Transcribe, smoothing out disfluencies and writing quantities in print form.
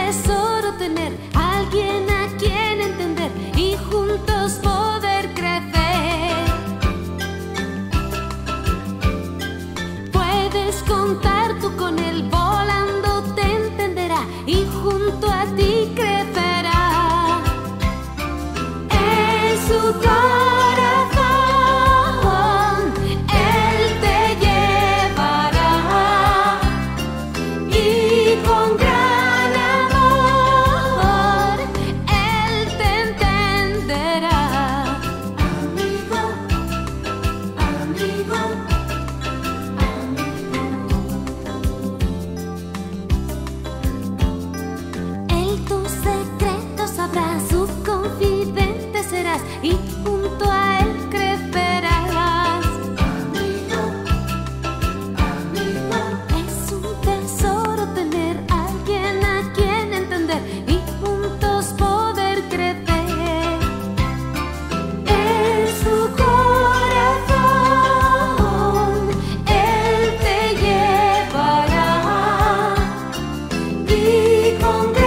tesoro tener alguien a quien entender y juntos poder crecer. Puedes contar tú con él, volando te entenderá y junto a ti crecerá. En su corazón él te llevará y con gran amor él te entenderá. Amigo, amigo, él tus secretos sabrá, su confidente serás y junto a él crecerás. Amigo, amigo, es un tesoro tener alguien a quien entender y juntos poder crecer. En su corazón él te llevará y con